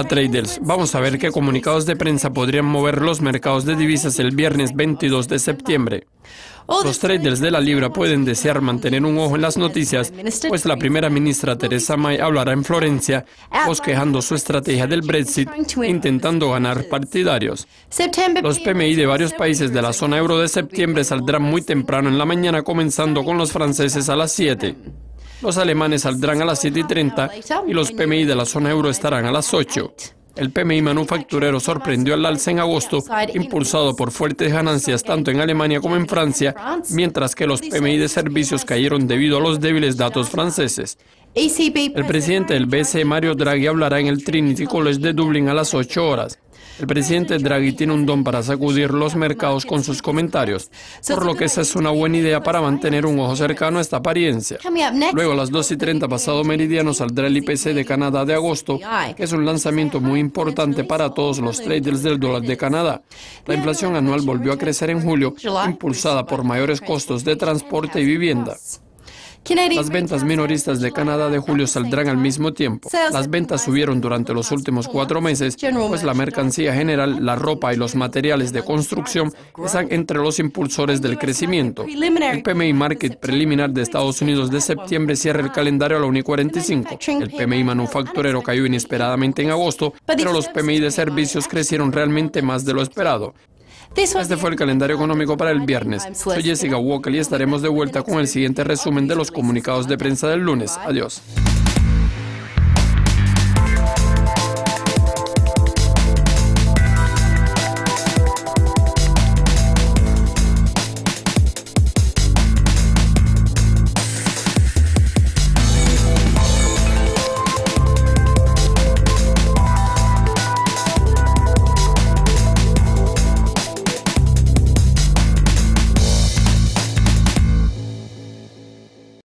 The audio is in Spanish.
Hola traders, vamos a ver qué comunicados de prensa podrían mover los mercados de divisas el viernes 22 de septiembre. Los traders de la libra pueden desear mantener un ojo en las noticias, pues la primera ministra Theresa May hablará en Florencia, bosquejando su estrategia del Brexit, intentando ganar partidarios. Los PMI de varios países de la zona euro de septiembre saldrán muy temprano en la mañana, comenzando con los franceses a las 7. Los alemanes saldrán a las 7:30 y los PMI de la zona euro estarán a las 8. El PMI manufacturero sorprendió al alza en agosto, impulsado por fuertes ganancias tanto en Alemania como en Francia, mientras que los PMI de servicios cayeron debido a los débiles datos franceses. El presidente del BCE, Mario Draghi, hablará en el Trinity College de Dublín a las 8 horas. El presidente Draghi tiene un don para sacudir los mercados con sus comentarios, por lo que esa es una buena idea para mantener un ojo cercano a esta apariencia. Luego a las 2:30 pasado meridiano saldrá el IPC de Canadá de agosto, que es un lanzamiento muy importante para todos los traders del dólar de Canadá. La inflación anual volvió a crecer en julio, impulsada por mayores costos de transporte y vivienda. Las ventas minoristas de Canadá de julio saldrán al mismo tiempo. Las ventas subieron durante los últimos 4 meses, pues la mercancía general, la ropa y los materiales de construcción están entre los impulsores del crecimiento. El PMI Market preliminar de Estados Unidos de septiembre cierra el calendario a la 1:45. El PMI manufacturero cayó inesperadamente en agosto, pero los PMI de servicios crecieron realmente más de lo esperado. Este fue el calendario económico para el viernes. Soy Jessica Walker y estaremos de vuelta con el siguiente resumen de los comunicados de prensa del lunes. Adiós.